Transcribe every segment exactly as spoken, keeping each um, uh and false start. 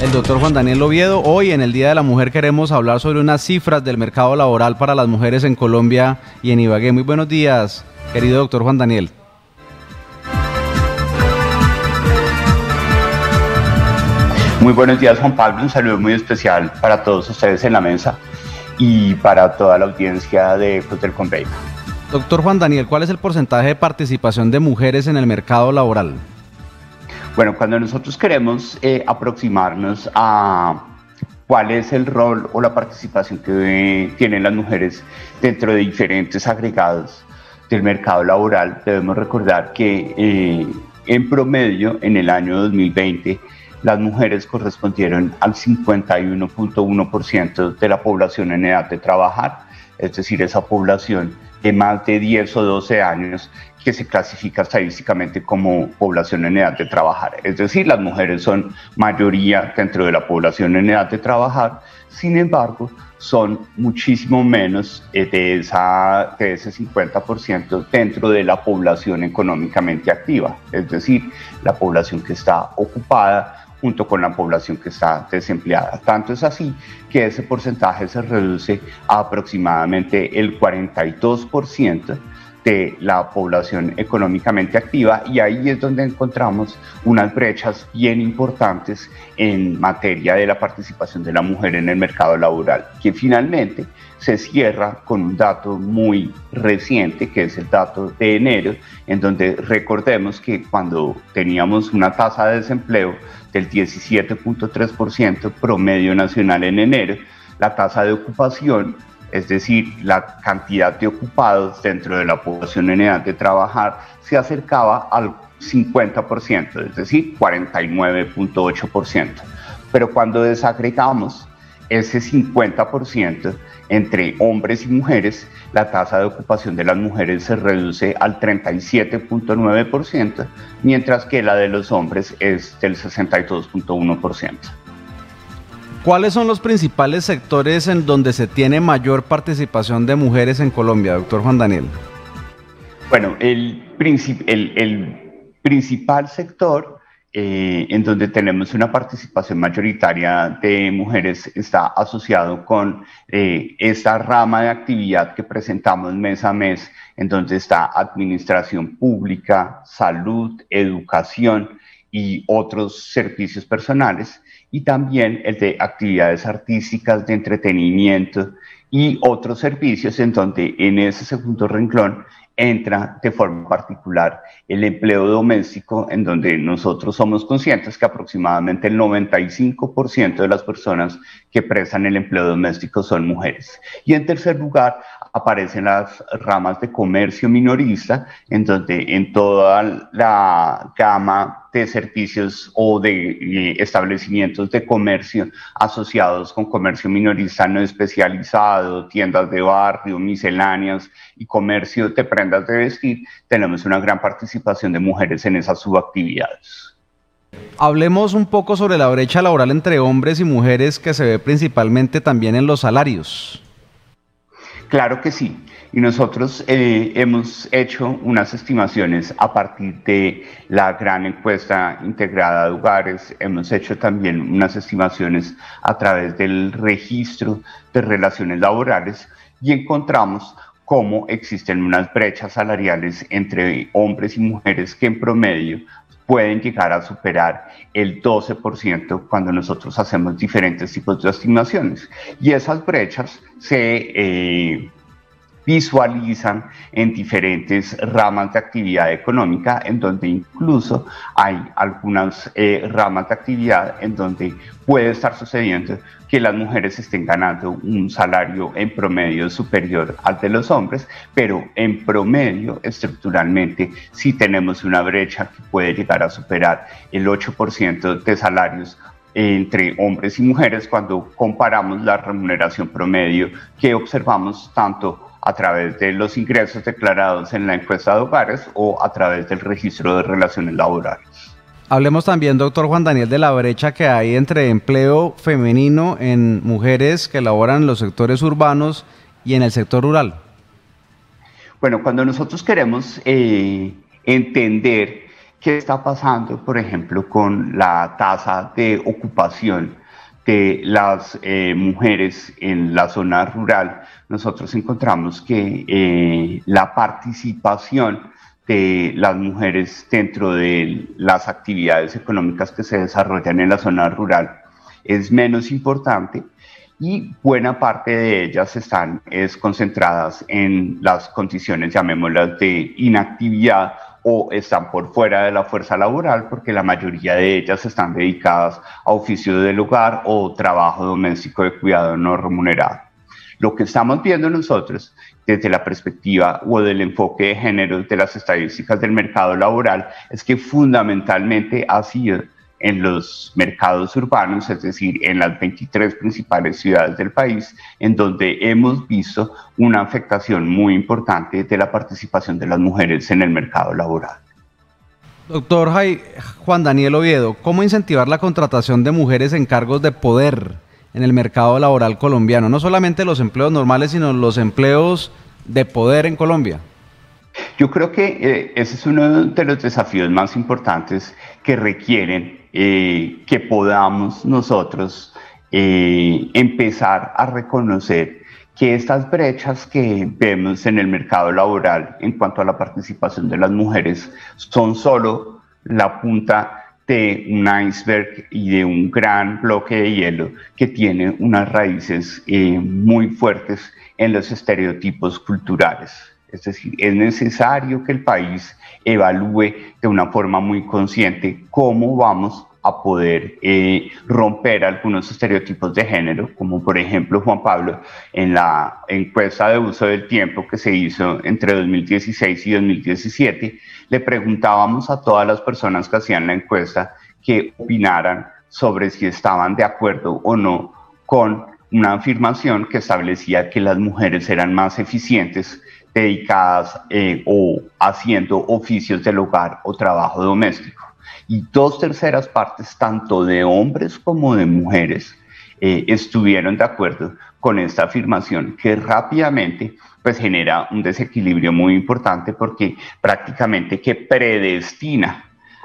El doctor Juan Daniel Oviedo. Hoy, en el Día de la Mujer, queremos hablar sobre unas cifras del mercado laboral para las mujeres en Colombia y en Ibagué. Muy buenos días, querido doctor Juan Daniel. Muy buenos días, Juan Pablo. Un saludo muy especial para todos ustedes en la mesa y para toda la audiencia de Ecos del Conveima. Doctor Juan Daniel, ¿cuál es el porcentaje de participación de mujeres en el mercado laboral? Bueno, cuando nosotros queremos eh, aproximarnos a cuál es el rol o la participación que eh, tienen las mujeres dentro de diferentes agregados del mercado laboral, debemos recordar que eh, en promedio en el año dos mil veinte las mujeres correspondieron al cincuenta y uno punto uno por ciento de la población en edad de trabajar, es decir, esa población de más de diez o doce años que se clasifica estadísticamente como población en edad de trabajar. Es decir, las mujeres son mayoría dentro de la población en edad de trabajar, sin embargo, son muchísimo menos de, esa, de ese cincuenta por ciento dentro de la población económicamente activa, es decir, la población que está ocupada junto con la población que está desempleada. Tanto es así que ese porcentaje se reduce a aproximadamente el cuarenta y dos por ciento de la población económicamente activa, y ahí es donde encontramos unas brechas bien importantes en materia de la participación de la mujer en el mercado laboral, que finalmente se cierra con un dato muy reciente, que es el dato de enero, en donde recordemos que cuando teníamos una tasa de desempleo del diecisiete punto tres por ciento promedio nacional en enero, la tasa de ocupación, es decir, la cantidad de ocupados dentro de la población en edad de trabajar, se acercaba al cincuenta por ciento, es decir, cuarenta y nueve punto ocho por ciento. Pero cuando desagregamos ese cincuenta por ciento entre hombres y mujeres, la tasa de ocupación de las mujeres se reduce al treinta y siete punto nueve por ciento, mientras que la de los hombres es del sesenta y dos punto uno por ciento. ¿Cuáles son los principales sectores en donde se tiene mayor participación de mujeres en Colombia, doctor Juan Daniel? Bueno, el, princip el, el principal sector eh, en donde tenemos una participación mayoritaria de mujeres está asociado con eh, esta rama de actividad que presentamos mes a mes, en donde está administración pública, salud, educación y otros servicios personales, y también el de actividades artísticas, de entretenimiento y otros servicios, en donde en ese segundo renglón entra de forma particular el empleo doméstico, en donde nosotros somos conscientes que aproximadamente el noventa y cinco por ciento de las personas que prestan el empleo doméstico son mujeres. Y en tercer lugar aparecen las ramas de comercio minorista, en donde en toda la gama de servicios o de eh, establecimientos de comercio asociados con comercio minorista no especializado, tiendas de barrio, misceláneas y comercio de prendas de vestir, tenemos una gran participación de mujeres en esas subactividades. Hablemos un poco sobre la brecha laboral entre hombres y mujeres, que se ve principalmente también en los salarios. Claro que sí, y nosotros eh, hemos hecho unas estimaciones a partir de la gran encuesta integrada de hogares, hemos hecho también unas estimaciones a través del registro de relaciones laborales, y encontramos cómo existen unas brechas salariales entre hombres y mujeres que en promedio pueden llegar a superar el doce por ciento cuando nosotros hacemos diferentes tipos de estimaciones. Y esas brechas se eh, visualizan en diferentes ramas de actividad económica, en donde incluso hay algunas eh, ramas de actividad en donde puede estar sucediendo que las mujeres estén ganando un salario en promedio superior al de los hombres, pero en promedio, estructuralmente, sí tenemos una brecha que puede llegar a superar el ocho por ciento de salarios entre hombres y mujeres cuando comparamos la remuneración promedio que observamos tanto a través de los ingresos declarados en la encuesta de hogares o a través del registro de relaciones laborales. Hablemos también, doctor Juan Daniel, de la brecha que hay entre empleo femenino en mujeres que laboran en los sectores urbanos y en el sector rural. Bueno, cuando nosotros queremos eh, entender qué está pasando, por ejemplo, con la tasa de ocupación de las eh, mujeres en la zona rural, nosotros encontramos que eh, la participación de las mujeres dentro de las actividades económicas que se desarrollan en la zona rural es menos importante, y buena parte de ellas están es, concentradas en las condiciones, llamémoslas, de inactividad, o están por fuera de la fuerza laboral, porque la mayoría de ellas están dedicadas a oficios del hogar o trabajo doméstico de cuidado no remunerado. Lo que estamos viendo nosotros desde la perspectiva o del enfoque de género de las estadísticas del mercado laboral es que fundamentalmente ha sido en los mercados urbanos, es decir, en las veintitrés principales ciudades del país, en donde hemos visto una afectación muy importante de la participación de las mujeres en el mercado laboral. Doctor Juan Daniel Oviedo, ¿cómo incentivar la contratación de mujeres en cargos de poder en el mercado laboral colombiano? No solamente los empleos normales, sino los empleos de poder en Colombia. Yo creo que eh, ese es uno de los desafíos más importantes que requieren eh, que podamos nosotros eh, empezar a reconocer que estas brechas que vemos en el mercado laboral en cuanto a la participación de las mujeres son solo la punta de un iceberg y de un gran bloque de hielo que tiene unas raíces eh, muy fuertes en los estereotipos culturales. Es decir, es necesario que el país evalúe de una forma muy consciente cómo vamos a poder eh, romper algunos estereotipos de género, como por ejemplo, Juan Pablo, en la encuesta de uso del tiempo que se hizo entre dos mil dieciséis y dos mil diecisiete, le preguntábamos a todas las personas que hacían la encuesta que opinaran sobre si estaban de acuerdo o no con una afirmación que establecía que las mujeres eran más eficientes dedicadas eh, o haciendo oficios del hogar o trabajo doméstico. Y dos terceras partes, tanto de hombres como de mujeres, eh, estuvieron de acuerdo con esta afirmación, que rápidamente pues, genera un desequilibrio muy importante, porque prácticamente que predestina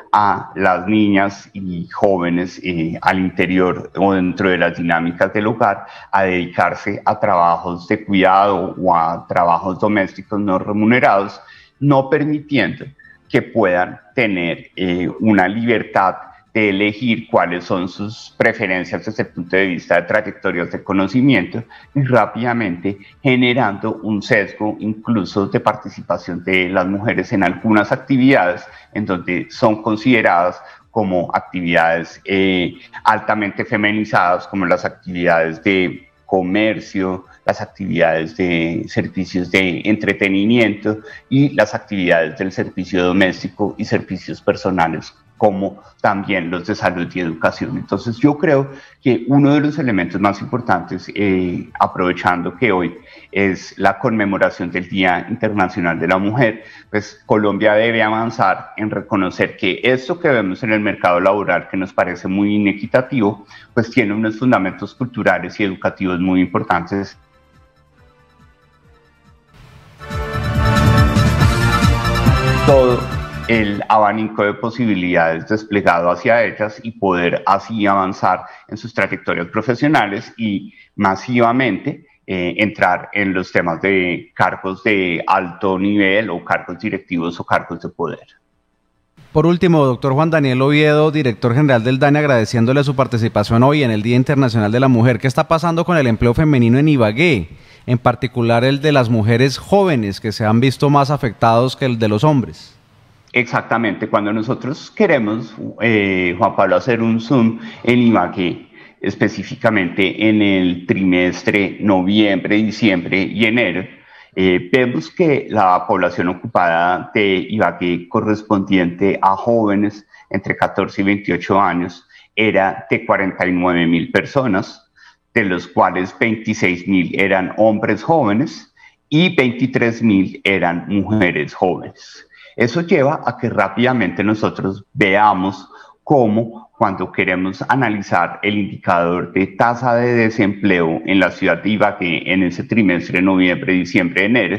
a las niñas y jóvenes eh, al interior o dentro de las dinámicas del hogar a dedicarse a trabajos de cuidado o a trabajos domésticos no remunerados, no permitiendo que puedan tener eh, una libertad de elegir cuáles son sus preferencias desde el punto de vista de trayectorias de conocimiento, y rápidamente generando un sesgo incluso de participación de las mujeres en algunas actividades en donde son consideradas como actividades eh, altamente feminizadas, como las actividades de comercio, las actividades de servicios de entretenimiento y las actividades del servicio doméstico y servicios personales, como también los de salud y educación. Entonces yo creo que uno de los elementos más importantes, eh, aprovechando que hoy es la conmemoración del Día Internacional de la Mujer, pues Colombia debe avanzar en reconocer que esto que vemos en el mercado laboral, que nos parece muy inequitativo, pues tiene unos fundamentos culturales y educativos muy importantes. Todo el abanico de posibilidades desplegado hacia ellas y poder así avanzar en sus trayectorias profesionales y masivamente eh, entrar en los temas de cargos de alto nivel o cargos directivos o cargos de poder. Por último, doctor Juan Daniel Oviedo, director general del DANE, agradeciéndole su participación hoy en el Día Internacional de la Mujer. ¿Qué está pasando con el empleo femenino en Ibagué? En particular el de las mujeres jóvenes, que se han visto más afectados que el de los hombres. Exactamente, cuando nosotros queremos, eh, Juan Pablo, hacer un zoom en Ibagué, específicamente en el trimestre noviembre, diciembre y enero, eh, vemos que la población ocupada de Ibagué correspondiente a jóvenes entre catorce y veintiocho años era de cuarenta y nueve mil personas, de los cuales veintiséis mil eran hombres jóvenes y veintitrés mil eran mujeres jóvenes. Eso lleva a que rápidamente nosotros veamos cómo, cuando queremos analizar el indicador de tasa de desempleo en la ciudad de Ibagué en ese trimestre, noviembre, diciembre, enero,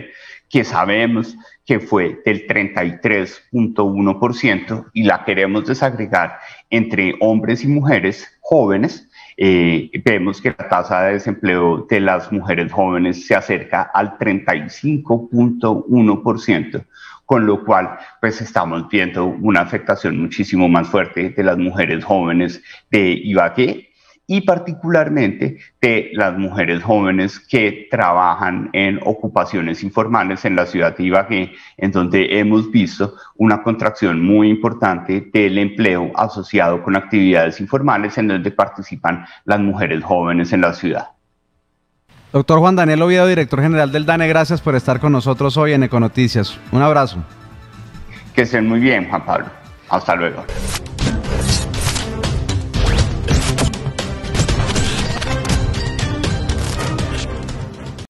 que sabemos que fue del treinta y tres punto uno por ciento, y la queremos desagregar entre hombres y mujeres jóvenes, eh, vemos que la tasa de desempleo de las mujeres jóvenes se acerca al treinta y cinco punto uno por ciento, con lo cual pues estamos viendo una afectación muchísimo más fuerte de las mujeres jóvenes de Ibagué, y particularmente de las mujeres jóvenes que trabajan en ocupaciones informales en la ciudad de Ibagué, en donde hemos visto una contracción muy importante del empleo asociado con actividades informales en donde participan las mujeres jóvenes en la ciudad. Doctor Juan Daniel Oviedo, director general del DANE, gracias por estar con nosotros hoy en Econoticias. Un abrazo. Que estén muy bien, Juan Pablo. Hasta luego.